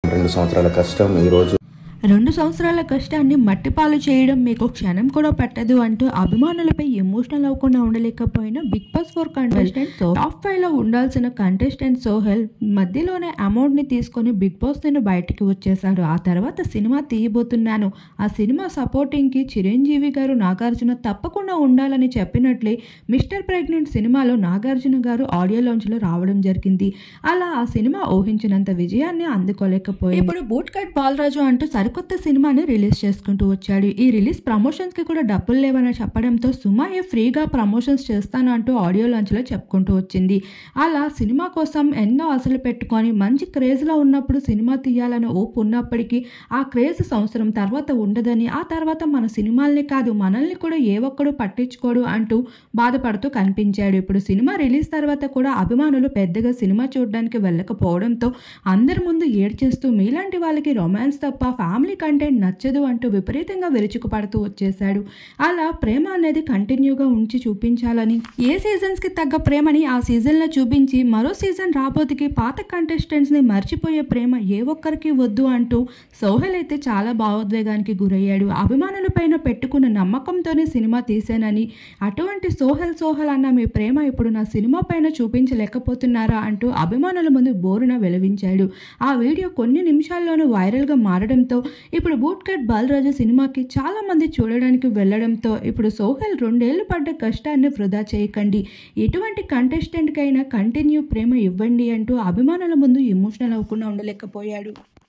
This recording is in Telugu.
2 సంవత్సరాల కష్టం ఈరోజు 2 సంవత్సరాల కష్టాన్ని మట్టిపాలు చేయడం మీకు క్షణం కూడా పట్టదు అంటూ అభిమానులపై ఎమోషనల్ అవ్వకుండా ఉండలేకపోయిన బిగ్ బాస్ 4 కంటెస్టెంట్ టాప్ 5 లో ఉండాల్సిన కంటెస్టెంట్ సోహెల్ మధ్యలోనే అమౌంట్ ని తీసుకొని బిగ్ బాస్ నుండి బయటికి వచ్చేసాడు. ఆ తర్వాత సినిమా తీయబోతున్నాను, ఆ సినిమా సపోర్టింగ్ కి చిరంజీవి గారు, నాగార్జున తప్పకుండా ఉండాలని చెప్పినట్లే మిస్టర్ ప్రెగ్నెంట్ సినిమాలో నాగార్జున గారు ఆడియో లాంచ్ లో రావడం జరిగింది. అలా ఆ సినిమా ఊహించినంత విజయాన్ని అందుకోలేకపోయింది. ఇప్పుడు బూట్ కట్ బాలరాజు అంటూ కొత్త సినిమాని రిలీజ్ చేసుకుంటూ వచ్చాడు. ఈ రిలీజ్ ప్రమోషన్స్ కి కూడా డబ్బులు లేవని చెప్పడంతో సుమాయే ఫ్రీగా ప్రమోషన్స్ చేస్తాను అంటూ ఆడియో లాంచ్ లో చెప్పుకుంటూ వచ్చింది. అలా సినిమా కోసం ఎన్నో ఆశలు పెట్టుకొని మంచి క్రేజ్ లో ఉన్నప్పుడు సినిమా తీయాలని ఊపు ఉన్నప్పటికీ ఆ క్రేజ్ సంవత్సరం తర్వాత ఉండదని, ఆ తర్వాత మన సినిమాల్ని కాదు మనల్ని కూడా ఏ ఒక్కడు పట్టించుకోడు అంటూ బాధపడుతూ కనిపించాడు. ఇప్పుడు సినిమా రిలీజ్ తర్వాత కూడా అభిమానులు పెద్దగా సినిమా చూడడానికి వెళ్ళకపోవడంతో అందరి ముందు ఏడ్చేస్తూ మీలాంటి వాళ్ళకి రొమాన్స్ తప్ప ఫ్యామిలీ కంటెంట్ నచ్చదు అంటూ విపరీతంగా విరుచుకుపడుతూ వచ్చేసాడు. అలా ప్రేమ అనేది కంటిన్యూగా ఉంచి చూపించాలని, ఏ సీజన్స్ కి తగ్గ ప్రేమని ఆ సీజన్ లో చూపించి మరో సీజన్ రాబోతుకి పాత కంటెస్టెంట్స్ ని మర్చిపోయే ప్రేమ ఏ ఒక్కరికి వద్దు అంటూ సోహెల్ అయితే చాలా భావోద్వేగానికి గురయ్యాడు. అభిమానుల పైన పెట్టుకున్న నమ్మకంతోనే సినిమా తీసానని, అటువంటి సోహెల్ అన్న మీ ప్రేమ ఇప్పుడు నా సినిమా పైన చూపించలేకపోతున్నారా అంటూ అభిమానుల ముందు బోరున వెలివించాడు. ఆ వీడియో కొన్ని నిమిషాల్లోనూ వైరల్ గా మారడంతో ఇప్పుడు బూట్ కట్ బాలరాజు సినిమాకి చాలా మంది చూడడానికి వెళ్ళడంతో ఇప్పుడు సోహెల్ 2 ఏళ్లు పడ్డ కష్టాన్ని వృధా చేయకండి, ఎటువంటి కంటెస్టెంట్ కైనా కంటిన్యూ ప్రేమ ఇవ్వండి అంటూ అభిమానుల ముందు ఎమోషనల్ అవ్వకుండా ఉండలేకపోయాడు.